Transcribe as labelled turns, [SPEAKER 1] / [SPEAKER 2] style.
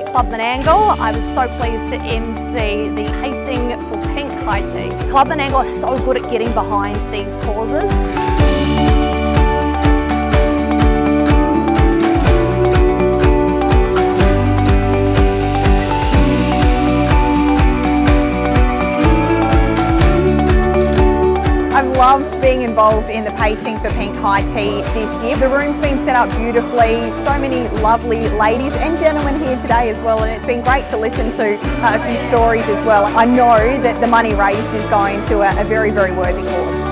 [SPEAKER 1] Club Menangle. I was so pleased to MC the pacing for Pink High Tea. Club Menangle are so good at getting behind these causes.
[SPEAKER 2] I've loved being involved in the pacing for Pink High Tea this year. The room's been set up beautifully, so many lovely ladies and gentlemen here today as well, and it's been great to listen to a few stories as well. I know that the money raised is going to a very, very worthy cause.